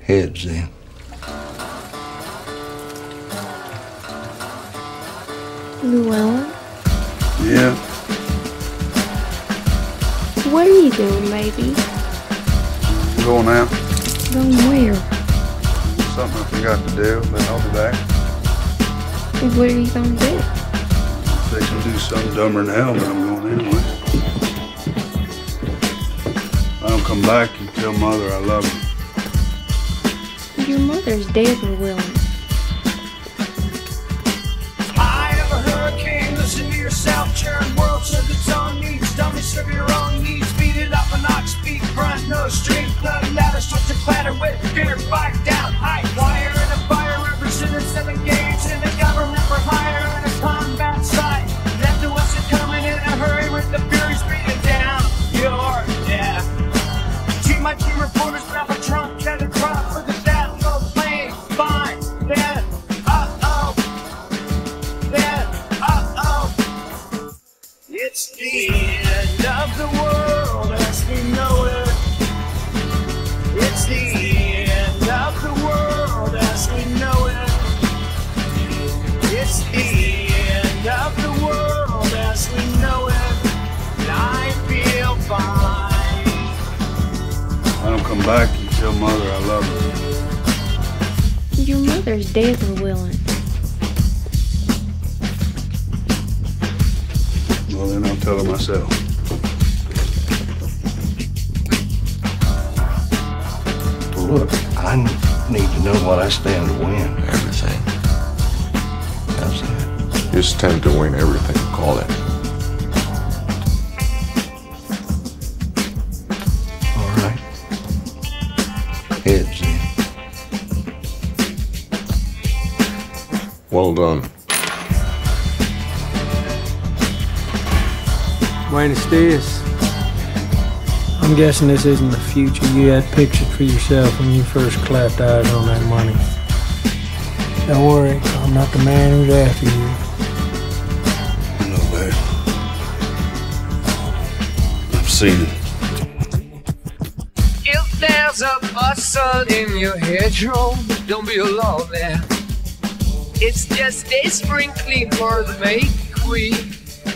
Heads then. Llewellyn? Yeah. What are you doing, baby? Going out. Going where? Something I forgot to do, but I'll be back. What are you gonna do? They can do something dumber than hell, but I'm going anyway. If I don't come back, you tell Mother I love her. Your mother's dead, Llewellyn. I am a hurricane, listen to yourself, churn world, serve its own needs, dummy, serve your own needs, beat it up and not speak, front, no strength, blood ladder, starts to clatter with fear, back down, high wire and a fire, representatives that engage in the government for hire and a combat site, left to us are coming in a hurry with the furies beating down your death. See my team reporters grab a trunk, get a crop for the death, no plane, fine, then, it's the end of the world as we know it. It's the end of the world as we know it. It's the end of the world as we know it. And I feel fine. If I don't come back, you tell Mother I love her. Your mother's dead, Llewellyn. Well, then I'll tell her myself. Look, I need to know what I stand to win. Everything. How's that? You stand to win everything, call it. All right. Heads then. Well done. Buenos dias. I'm guessing this isn't the future you had pictured for yourself when you first clapped eyes on that money. Don't worry, I'm not the man who's after you. I know that. I've seen it. If there's a bustle in your hedgerow, don't be alarmed there. It's just a sprinkling for the make-queen.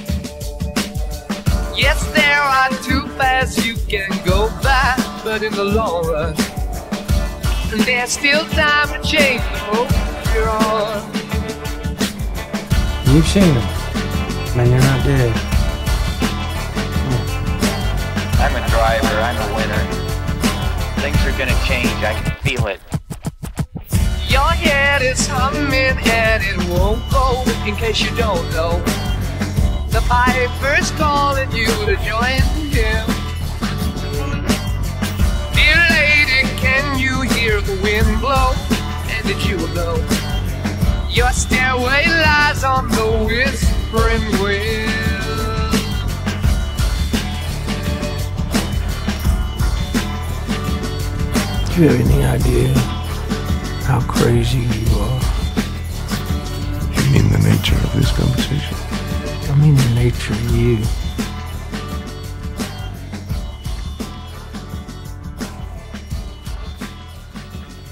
Yes, there are two paths you can go by, but in the long run, there's still time to change the road you're on. You've seen them, and you're not dead. I'm a driver, I'm a winner. Things are gonna change, I can feel it. Your head is humming and it won't go, in case you don't know. The piper's calling you to join him. Dear lady, can you hear the wind blow? And did you know your stairway lies on the whispering wind? Do you have any idea how crazy you are? You mean the nature of this conversation? I mean the nature of you.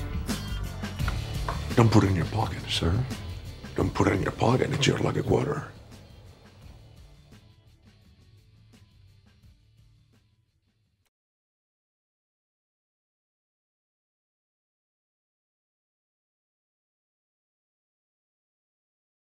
Don't put it in your pocket, sir. Don't put it in your pocket. It's your lucky quarter.